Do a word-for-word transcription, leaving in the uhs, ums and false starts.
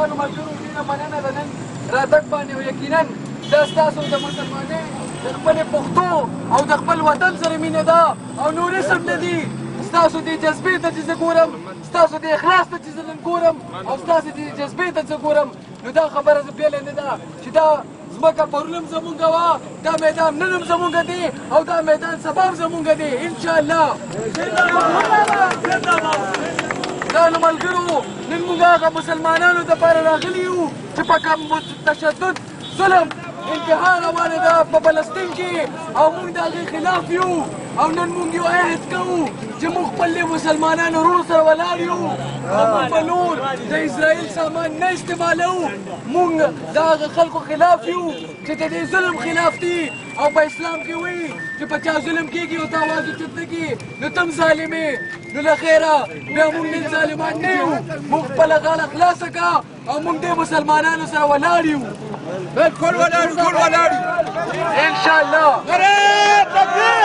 ګرانو ملګرو ډېره مننه د نن راتګ باندې او یقینا دا ستاسو د مسلمانۍ د خپلې پښتو او د خپل وطن سره مینه ده او نورسم نه دي. ستاسو دې جذبې ته چې زه ګورم، ستاسو د اخلاص ته چې زه نن ګورم او ستاسو دې جذبې ته چې ګورم، نو دا خبره زه بیله نه ده چې دا ځمکه پرون هم زمونږ وه، دا میدان نن هم زمونږ دی او دا میدان سبا هم زمونږ دی انشاءالله. دا نو ملګرو نن موږ هغه مسلمانانو دپاره راغلي یو چې په کوم تشدد ظلم انتها روانه ده په فلسطین کې او موږ د هغې خلاف یو او نن موږ یو عهد کوو چې موږ خپل مسلمانانو ورونو سره ولاړ یو او موږ به نور د اسرائیل سامان نه استعمالوو. موږ د هغه خلکو خلاف یو چې د دې ظلم خلاف دي او په اسلام کې وایي چې په چا ظلم کېږي او ته اواز اوچت نه کړي نو ته هم ظالم یې. نو له خیره بیا موږ نن ظالمان نه یو، موږ خپله غاړه خلاصه کړه او موږ دې مسلمانانو سره ولاړ یو. بالکل ولاړ یو، ټول ولاړ یو انشاءالله. نعرې تکبیر.